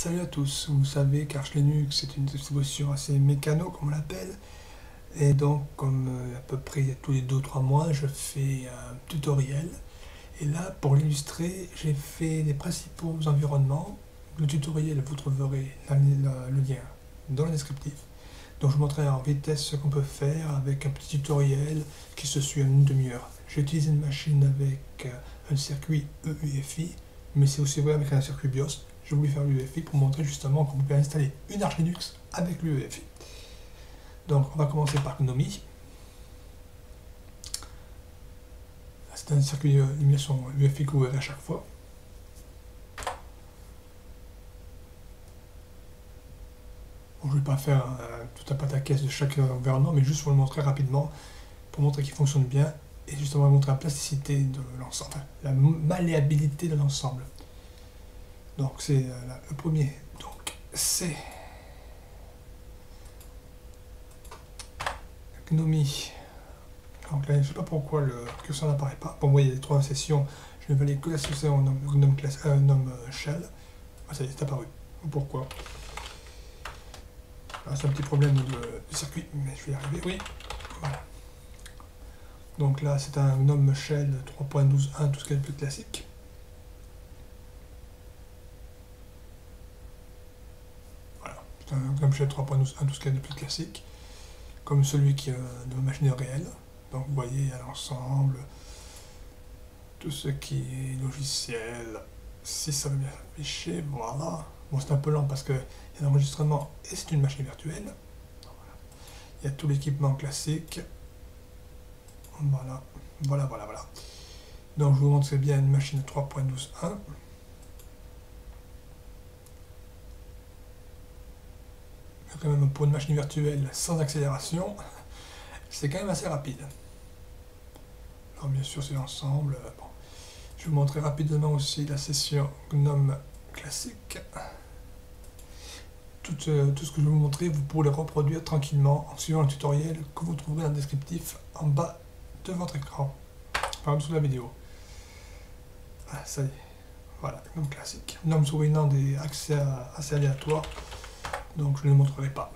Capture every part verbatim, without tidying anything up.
Salut à tous, vous savez qu'Arch Linux est une distribution assez mécano comme on l'appelle, et donc comme euh, à peu près tous les deux ou trois mois je fais un tutoriel, et là pour l'illustrer j'ai fait les principaux environnements. Le tutoriel, vous trouverez la- la- le lien dans le descriptif, donc je vous montrerai en vitesse ce qu'on peut faire avec un petit tutoriel qui se suit en une demi-heure. J'ai utilisé une machine avec euh, un circuit E U F I, mais c'est aussi vrai avec un circuit BIOS. J'ai voulu faire l'U E F I pour montrer justement qu'on peut installer une Arch Linux avec l'U E F I. Donc on va commencer par Gnomie. C'est un circuit d'émulation U E F I que vous verrez à chaque fois. Bon, je ne vais pas faire euh, tout un pataquès de chaque environnement, mais juste pour le montrer rapidement, pour montrer qu'il fonctionne bien, et justement montrer la plasticité de l'ensemble, enfin, la malléabilité de l'ensemble. Donc c'est euh, le premier. Donc c'est Gnomie. Donc là, je ne sais pas pourquoi le curseur n'apparaît pas. Bon, vous voyez les trois sessions, je ne vais aller que la session en Gnome, euh, Gnome Shell. Ah, ça y est, c'est apparu. Pourquoi? C'est un petit problème de, de circuit, mais je vais y arriver. Oui, voilà. Donc là, c'est un Gnome Shell trois point douze point un, tout ce qui est le plus classique. Voilà, c'est un Gnome Shell trois point douze point un, tout ce qui est le plus classique, comme celui qui est de ma machine réelle. Donc vous voyez à l'ensemble tout ce qui est logiciel, si ça veut bien s'afficher, voilà. Bon, c'est un peu lent parce qu'il y a l'enregistrement et c'est une machine virtuelle. Voilà. Il y a tout l'équipement classique. Voilà, voilà, voilà, voilà. Donc je vous montre c'est bien une machine trois point douze point un. Quand même pour une machine virtuelle sans accélération, c'est quand même assez rapide. Alors bien sûr c'est l'ensemble. Bon. Je vais vous montrer rapidement aussi la session Gnome classique. Tout, euh, tout ce que je vais vous montrer, vous pourrez le reproduire tranquillement en suivant le tutoriel que vous trouverez dans le descriptif en bas de votre écran, par dessous de la vidéo. Ah, ça y est, voilà, Gnome classique. Gnome sous Winand est accès à, assez aléatoire, donc je ne le montrerai pas.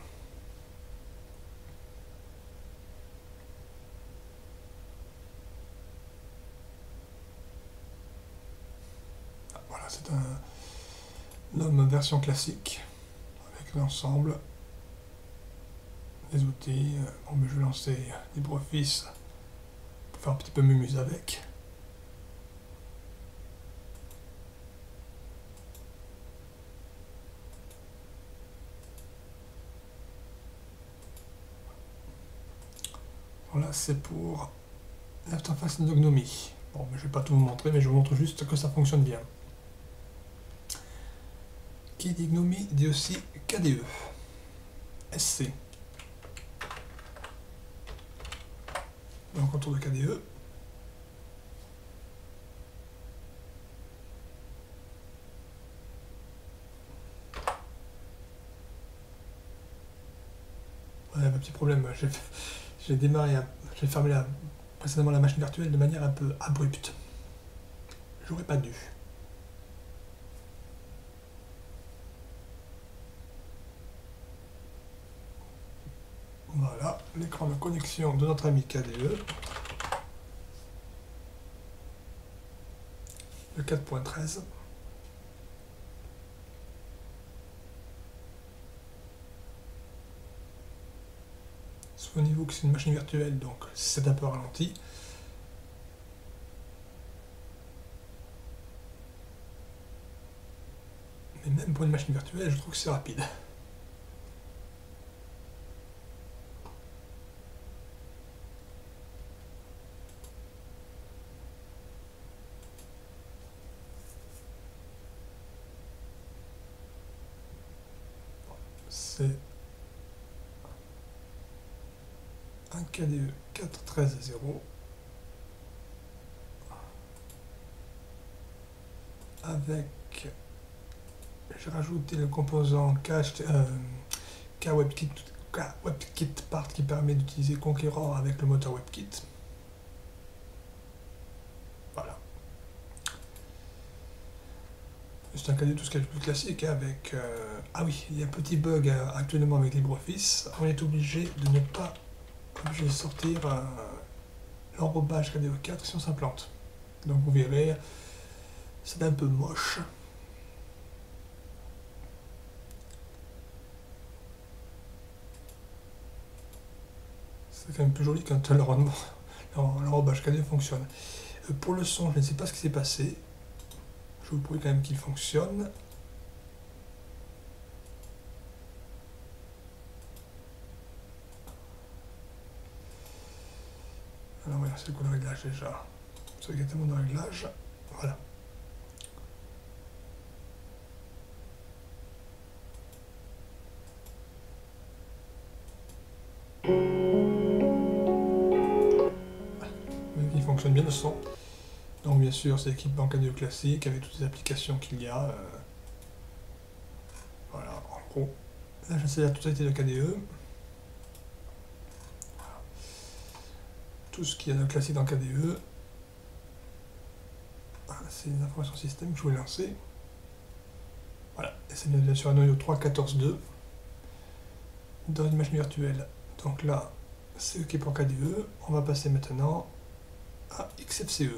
Ah, voilà, c'est un Gnome version classique, avec l'ensemble, les outils. Bon, mais je vais lancer LibreOffice pour faire un petit peu mumuse avec. Voilà, c'est pour l'interface de Gnomie. Bon, mais je ne vais pas tout vous montrer, mais je vous montre juste que ça fonctionne bien. Qui dit Gnomie dit aussi K D E, S C. Donc autour de K D E, ouais, un petit problème, j'ai démarré, j'ai fermé la, précédemment la machine virtuelle de manière un peu abrupte. J'aurais pas dû. Voilà, l'écran de connexion de notre ami K D E. Le quatre point treize. Souvenez-vous que c'est une machine virtuelle, donc c'est un peu ralenti. Mais même pour une machine virtuelle, je trouve que c'est rapide. C'est un K D E quatre treize zéro avec, j'ai rajouté le composant K, euh, KWebKit, KWebKit Part qui permet d'utiliser Conqueror avec le moteur WebKit. Voilà. C'est un K D E tout ce qui est le plus classique avec... Euh... Ah oui, il y a un petit bug euh, actuellement avec LibreOffice. On est obligé de ne pas obligé de sortir euh, l'enrobage K D E quatre si on s'implante. Donc vous verrez, c'est un peu moche. C'est quand même plus joli quand l'enrobage K D E fonctionne. Euh, pour le son, je ne sais pas ce qui s'est passé. Je vous prouve quand même qu'il fonctionne. Alors voilà, c'est le réglage déjà. C'est exactement le réglage. Voilà. Il fonctionne bien le son. Donc bien sûr, c'est l'équipement K D E classique avec toutes les applications qu'il y a. Euh, voilà, en gros. Là, j'essaie la totalité de K D E. Voilà. Tout ce qu'il y a de classique dans K D E. Voilà, c'est les informations système que je voulais lancer. Voilà, et c'est bien sûr un noyau trois point quatorze point deux dans une machine virtuelle. Donc là, c'est l'équipement K D E. On va passer maintenant à X F C E.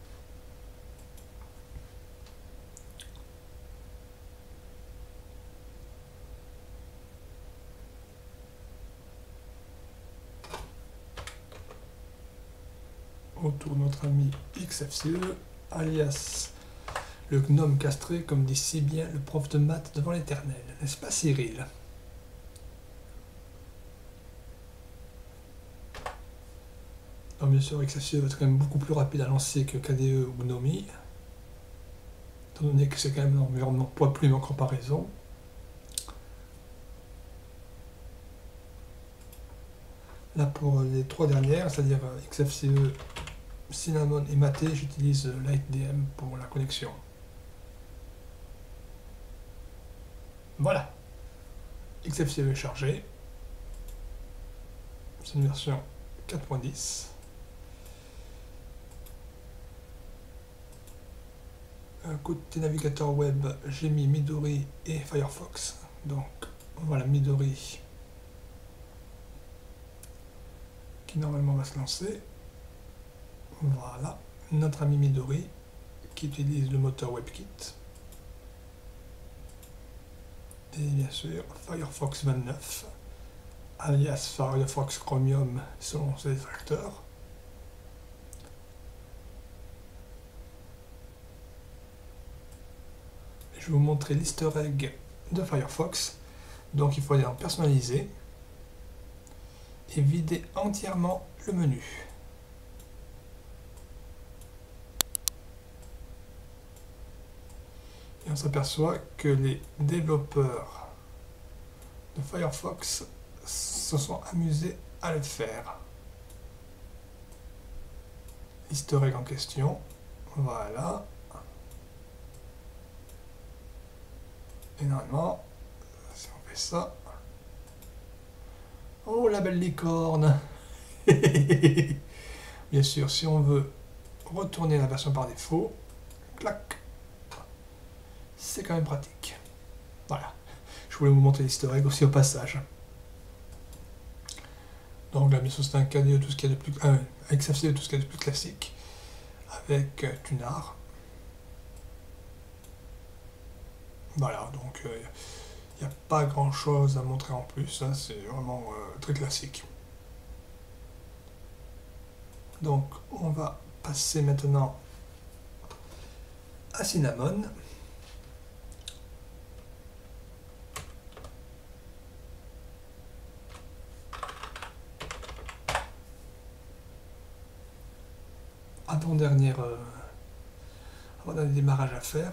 Autour de notre ami X F C E, alias le gnome castré, comme dit si bien le prof de maths devant l'éternel. N'est-ce pas, Cyril? Alors bien sûr, X F C E va être quand même beaucoup plus rapide à lancer que K D E ou Gnomi, étant donné que c'est quand même un environnement poids-plume en comparaison. Là, pour les trois dernières, c'est-à-dire X F C E, Cinnamon et Maté, j'utilise LightDM pour la connexion. Voilà, X F C E est chargé. C'est une version quatre point dix. Côté navigateur web, j'ai mis Midori et Firefox. Donc voilà Midori qui normalement va se lancer. Voilà, notre ami Midori qui utilise le moteur WebKit. Et bien sûr Firefox vingt-neuf, alias Firefox Chromium selon ses détracteurs. Je vais vous montrer l'easter egg de Firefox. Donc il faut aller en personnaliser et vider entièrement le menu. Et on s'aperçoit que les développeurs de Firefox se sont amusés à le faire. L'easter egg en question, voilà. Et normalement, si on fait ça... Oh, la belle licorne. Bien sûr, si on veut retourner la version par défaut, clac, c'est quand même pratique. Voilà. Je voulais vous montrer l'easter egg aussi au passage. Donc là, bien sûr, c'est un K D E, tout ce qu'il y a de plus... Euh, X F C E, tout ce qu'il y a de plus classique, avec euh, Tunar. Voilà, donc il euh, n'y a pas grand chose à montrer en plus, hein, c'est vraiment euh, très classique. Donc on va passer maintenant à Cinnamon. Avant-dernière euh, avant-dernier démarrage à faire.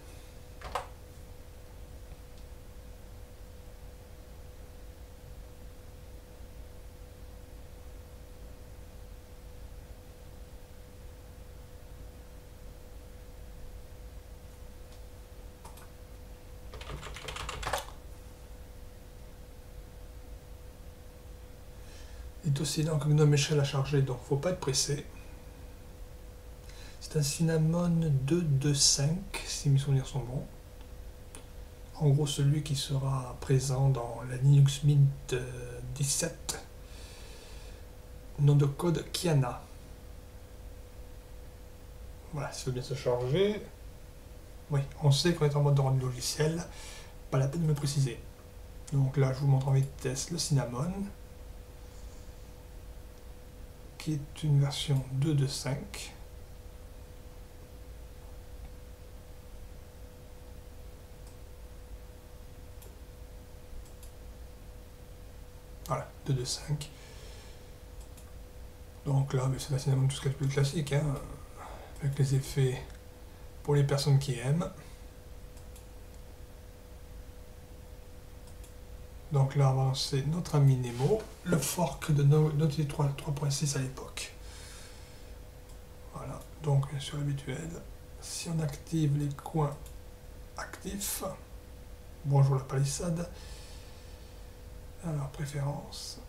Il est aussi lent que Gnome Shell à charger, donc faut pas être pressé. C'est un Cinnamon deux point deux point cinq, si mes souvenirs sont bons. En gros, celui qui sera présent dans la Linux Mint dix-sept, nom de code Kiana. Voilà, ça veut bien se charger. Oui, on sait qu'on est en mode de rendu logiciel, pas la peine de me préciser. Donc là, je vous montre en vitesse le Cinnamon, qui est une version deux point deux point cinq. Voilà, deux point deux point cinq. Donc là, c'est la Cinnamon tout ce qu'il y a de plus classique, hein, avec les effets pour les personnes qui aiment. Donc là, on va lancer notre ami Nemo, le fork de Naughty trois point six à l'époque. Voilà, donc bien sûr l'habituel. Si on active les coins actifs, bonjour la palissade. Alors, préférences.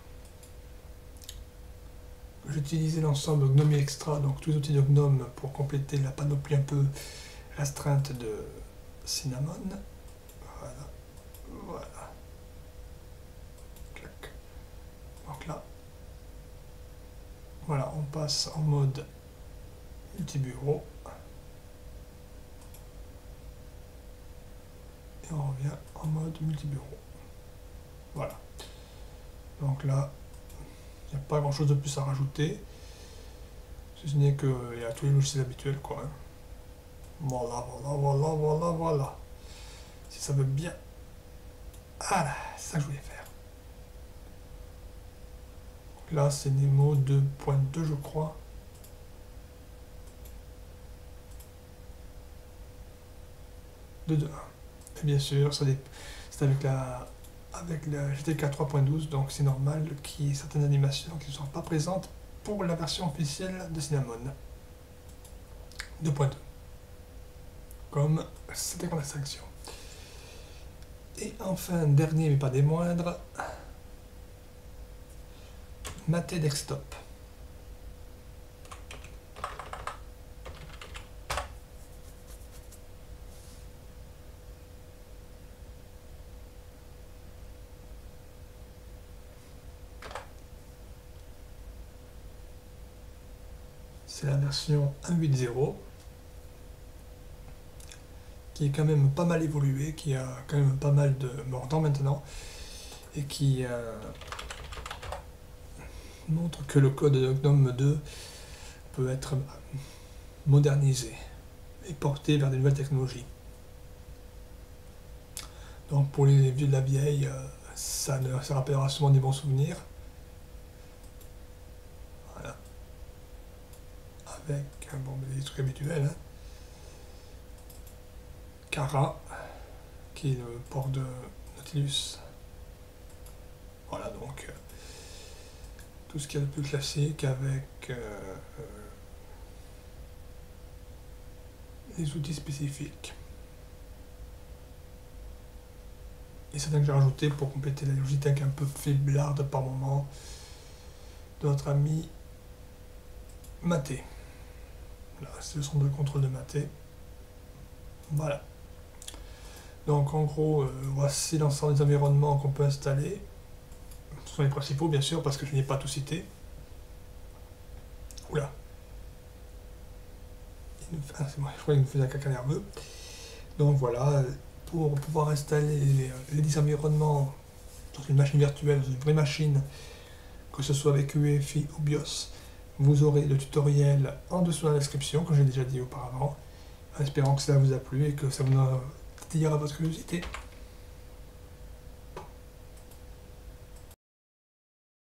J'ai utilisé l'ensemble GNOME Extra, donc tous les outils de GNOME pour compléter la panoplie un peu restreinte de Cinnamon. Voilà. Voilà. Clac. Donc là, voilà, on passe en mode multibureau. Et on revient en mode multibureau. Voilà. Donc là, il n'y a pas grand chose de plus à rajouter. Si ce n'est qu'il y a tous les logiciels habituels, quoi. Hein. Voilà, voilà, voilà, voilà, voilà. Si ça veut bien. Voilà, c'est ça que je voulais faire. Donc là, c'est Nemo deux point deux, je crois. deux point deux point un. Et bien sûr, c'est avec la... avec la G T K trois point douze, donc c'est normal qu'il y ait certaines animations qui ne sont pas présentes pour la version officielle de Cinnamon deux point deux, comme c'était qu'on a sélection. Et enfin, dernier mais pas des moindres, Mate Desktop. C'est la version un point huit point zéro qui est quand même pas mal évoluée, qui a quand même pas mal de mordants maintenant et qui euh, montre que le code de GNOME deux peut être modernisé et porté vers de nouvelles technologies. Donc pour les vieux de la vieille, euh, ça, ne, ça rappellera souvent des bons souvenirs. Voilà. Avec un bon, des trucs habituels. Hein. Kara, qui est le port de Nautilus. Voilà, donc euh, tout ce qu'il y a de plus classique avec euh, euh, les outils spécifiques. Et certains que j'ai rajouté pour compléter la Logitech un peu faiblarde par moment de notre ami Mate. Là, c'est le centre de contrôle de Mate. Voilà. Donc en gros, euh, voici l'ensemble des environnements qu'on peut installer. Ce sont les principaux bien sûr, parce que je n'ai pas tout cité. Oula. Il nous fait... ah, c'est bon, je crois qu'il nous faisait un caca nerveux. Donc voilà, pour pouvoir installer les, les dix environnements dans une machine virtuelle, dans une vraie machine, que ce soit avec U E F I ou BIOS, vous aurez le tutoriel en dessous dans la description, comme j'ai déjà dit auparavant, en espérant que ça vous a plu et que ça vous titillera votre curiosité.